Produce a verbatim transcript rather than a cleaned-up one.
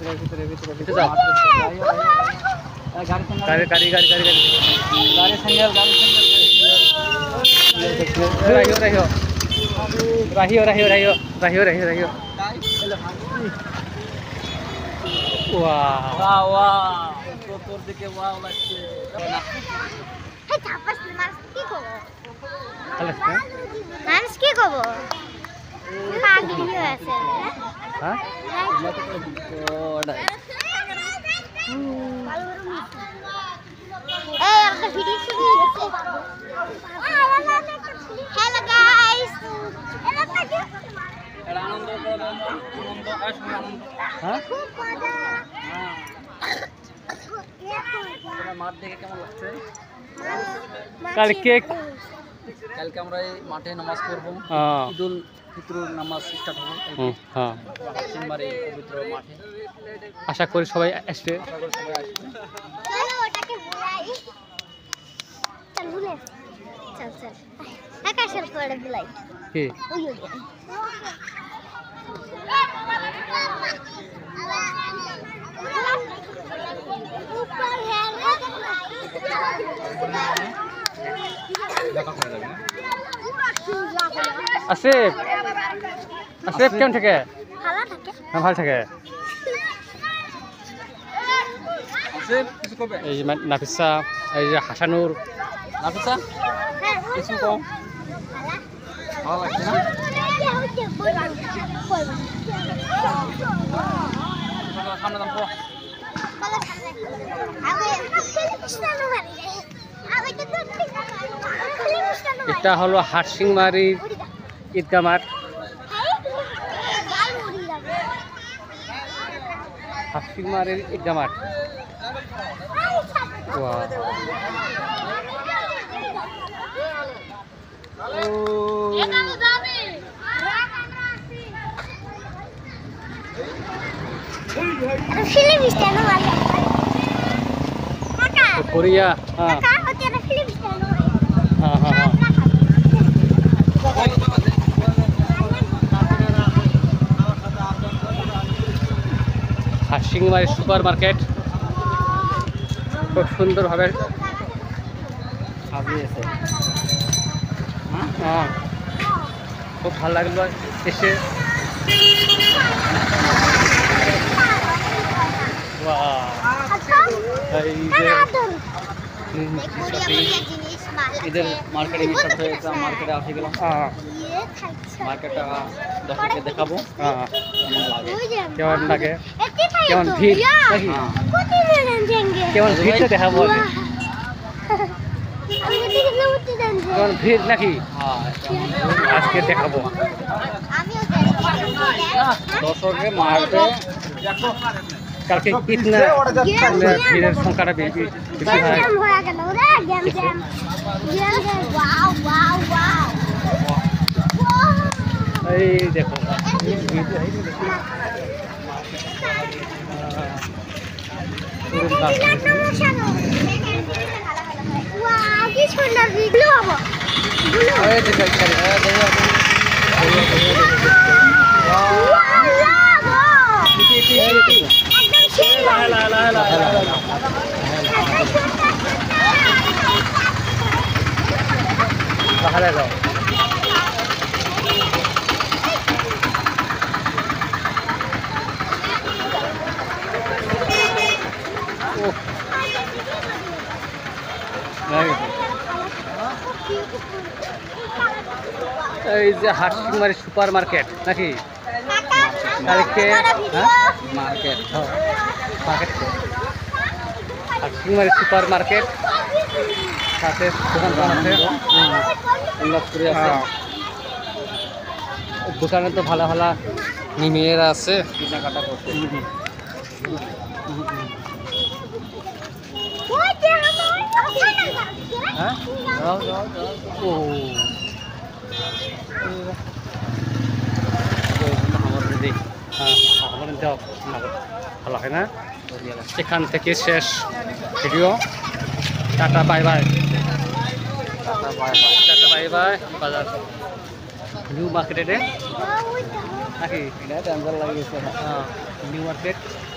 ভিতরে ভিতরে ভিতরে যাও গাড়ি গাড়ি গাড়ি গাড়ি গাড়ি গাড়ি সিঙ্গেল গাড়ি সিঙ্গেল রাহিও রাহিও রাহিও রাহিও রাহিও রাহিও রাহিও রাহিও ওয়াও ওয়াও ওয়াও তোর দিকে ওয়াও লাগছে হে চাপাস মাছ কি করব হ্যালো মাছ কি করব পাগল হয়ে আছে হ্যাঁ ওটা এই একটা ভিডিও শুরু হয়েছে হ্যালো গাইস এটা কি এটা আনন্দ আনন্দ আসবে আনন্দ হ্যাঁ খুব মজা তোমার মাঠ দেখে কেমন লাগছে হ্যাঁ কালকে কালকে আমরা এই মাঠে নামাজ পড়ব ঈদুল ফিতরের নামাজ স্টার্ট হবে হ্যাঁ সিংমারি পবিত্র মাঠে আশা করি সবাই আসবে আশা করি সবাই আসবে চলো ওটাকে বুলাই চল বুলে চল চল আকাশের পরে বুলাই কি ওই ওই ऊपर है আসিফ আসিফ কেমন থাকে ভালো থাকে হ্যাঁ ভালো থাকে আসিফ কিছু কবে এই যে নাফিসা এই যে হাসানুর নাফিসা কিছু কম ভালো লাগছে না সামনে দাম পো এটা হলো হাটসিংমারি ঈদগাহ মাঠ হাটসিংমারির ঈদগাহ মাঠ কোরিয়া হ্যাঁ হ্যাঁ হ্যাঁ হ্যাঁ হাটসিংমারি সুপার মার্কেট খুব সুন্দরভাবে সাজিয়েছে হ্যাঁ খুব ভালো লাগলো এসে এই যে ঈদের মার্কেটে স্টার্ট হয়ে গেছে মার্কেটে আসে গেলাম মার্কেটটা দর্শককে দেখাবো কেমন লাগে কেমন ভিড় নাকি কেমন ভিড়টা দেখাবো কেমন ভিড় নাকি আজকে দেখাবো দর্শকে মার্কেটে কালকে কিতনা ভিড়ের সংখ্যাটা বেশি বেশি হয় এই দেখো কি সুন্দর ভিডিও হবো বাহারে যাও এই যে হাটসিংমারি সুপার মার্কেট নাকি কালকে market market Hatsingimari super market সাথে দোকান আছে দোকানে তো ভালো ভালো মেয়েরা আছে কেনাকাটা করতে হ্যাঁ ও দিদি হ্যাঁ যাও ভালো হয় না এখান থেকে শেষ video tata bye bye tata bye bye tata bye bye বাজার নিউ মার্কেটে নাকি এটা টেনশন লাগে হ্যাঁ নিউ মার্কেট